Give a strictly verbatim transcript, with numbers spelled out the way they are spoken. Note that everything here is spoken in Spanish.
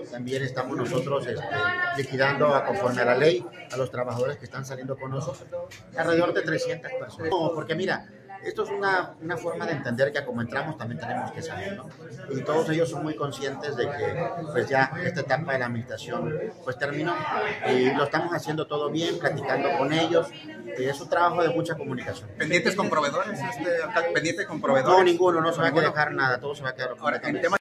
también estamos nosotros este, liquidando a conforme a la ley a los trabajadores que están saliendo con nosotros, alrededor de trescientas personas. No, porque mira, esto es una, una forma de entender que como entramos también tenemos que salir, ¿no? Y todos ellos son muy conscientes de que pues ya esta etapa de la administración pues terminó y lo estamos haciendo todo bien, platicando con ellos. Es un trabajo de mucha comunicación. ¿Pendientes con proveedores? Este, ¿Pendiente con proveedores? No, ninguno, no se va a dejar nada, todo se va a quedar. Ahora, en tema